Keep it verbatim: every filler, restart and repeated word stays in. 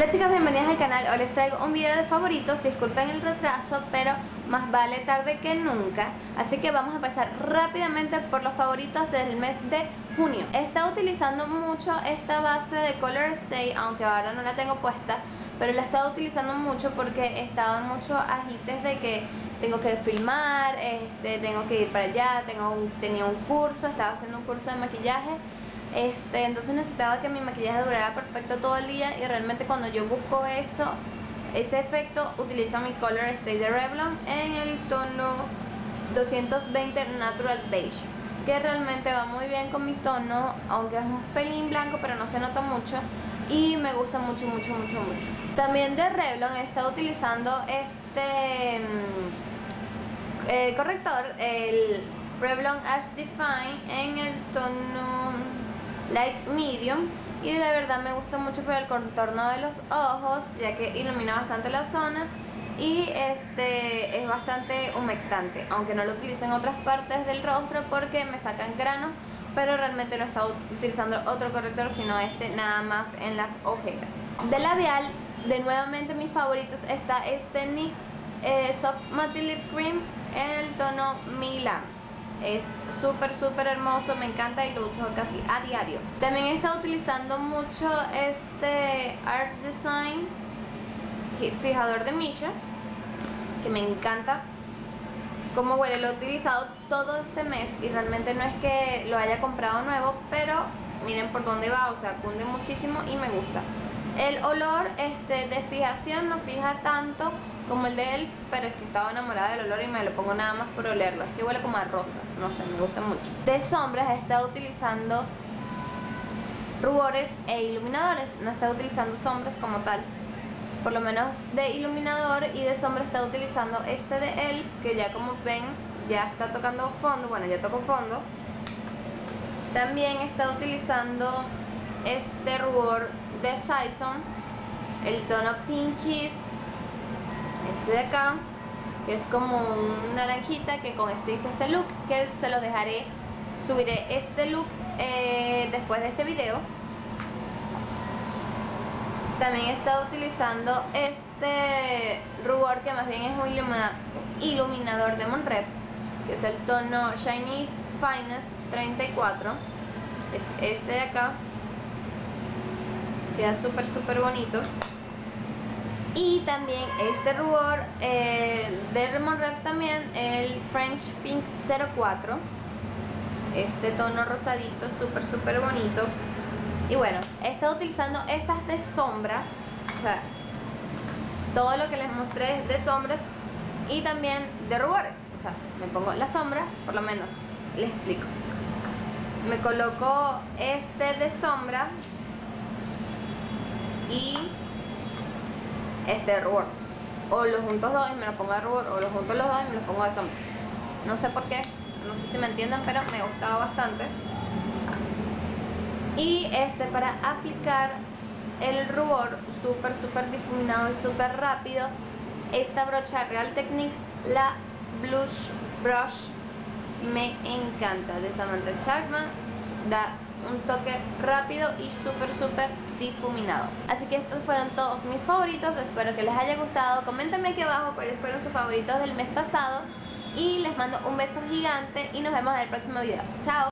Hola chicas, bienvenidas al canal. Hoy les traigo un video de favoritos. Disculpen el retraso, pero más vale tarde que nunca. Así que vamos a empezar rápidamente por los favoritos del mes de junio. He estado utilizando mucho esta base de Color Stay, aunque ahora no la tengo puesta, pero la he estado utilizando mucho porque he estado en muchos agites de que tengo que filmar, este, tengo que ir para allá, tengo un, tenía un curso, estaba haciendo un curso de maquillaje. Este, entonces necesitaba que mi maquillaje durara perfecto todo el día, y realmente cuando yo busco eso, ese efecto, utilizo mi Color Stay de Revlon en el tono doscientos veinte Natural Beige, que realmente va muy bien con mi tono, aunque es un pelín blanco, pero no se nota mucho y me gusta mucho, mucho, mucho, mucho. También de Revlon he estado utilizando este mm, eh, corrector, el Revlon Ash Define en el tono Light Medium, y de verdad me gusta mucho por el contorno de los ojos, ya que ilumina bastante la zona y este es bastante humectante, aunque no lo utilizo en otras partes del rostro porque me sacan granos, pero realmente no he estado utilizando otro corrector sino este nada más en las ojeras. De labial, de nuevamente mis favoritos está este N Y X eh, Soft Matte Lip Cream en el tono Milan. Es súper súper hermoso, me encanta y lo uso casi a diario. También he estado utilizando mucho este Art Design fijador de Missha, que me encanta como huele. Lo he utilizado todo este mes y realmente no es que lo haya comprado nuevo, pero miren por dónde va, o sea, cunde muchísimo y me gusta. El olor este, de fijación no fija tanto como el de él, pero es que estaba enamorada del olor y me lo pongo nada más por olerlo. Es que huele como a rosas, no sé, me gusta mucho. De sombras he estado utilizando rubores e iluminadores, no he estado utilizando sombras como tal. Por lo menos de iluminador y de sombra he estado utilizando este de él, que ya como ven ya está tocando fondo, bueno ya tocó fondo. También he estado utilizando este rubor de Saison, el tono Pink Kiss, este de acá, que es como un naranjita, que con este hice este look, que se los dejaré, subiré este look eh, después de este video. También he estado utilizando este rubor, que más bien es un iluminador de Monrep, que es el tono Shiny Finest treinta y cuatro, es este de acá, queda súper súper bonito. Y también este rubor eh, de Monrep también, el French Pink cero cuatro, este tono rosadito, súper súper bonito. Y bueno, he estado utilizando estas de sombras, o sea, todo lo que les mostré es de sombras y también de rubores. O sea, me pongo la sombra, por lo menos les explico. Me coloco este de sombra y este de rubor, o los juntos dos y me los pongo de rubor, o los juntos los dos y me los pongo de sombra. No sé por qué, no sé si me entienden, pero me gustaba bastante. Y este para aplicar el rubor súper súper difuminado y súper rápido, esta brocha Real Techniques, la Blush Brush, me encanta, de Samantha Chapman, da un toque rápido y súper súper difuminado. Así que estos fueron todos mis favoritos, espero que les haya gustado. Coméntenme aquí abajo cuáles fueron sus favoritos del mes pasado y les mando un beso gigante y nos vemos en el próximo video. Chao.